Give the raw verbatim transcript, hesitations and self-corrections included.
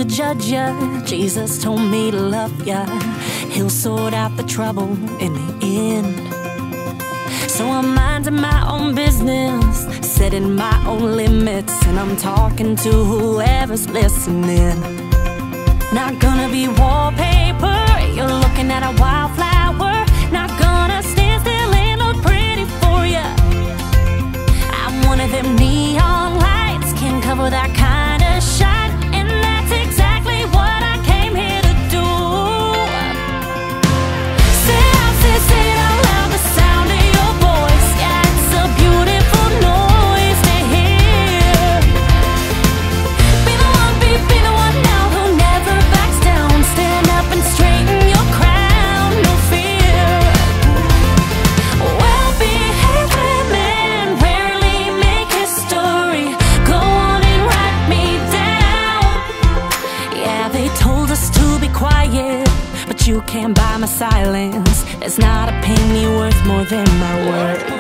to judge ya. Jesus told me to love ya. He'll sort out the trouble in the end. So I'm minding my own business, setting my own limits, and I'm talking to whoever's listening. Not gonna be wallpaper, you're looking at a wildflower. Not gonna stand still and look pretty for ya. I'm one of them neon lights, can cover that kind of shine. And that's exactly what I came here to do. Say out, say, say it out loud, the sound of your voice. Yeah, it's a beautiful noise to hear. Be the one, be, be the one now who never backs down. Stand up and straighten your crown, no fear. Well-behaved women rarely make history. Go on and write me down. Yeah, they told us to be quiet, but you can't buy my silence. There's not a penny worth more than my word.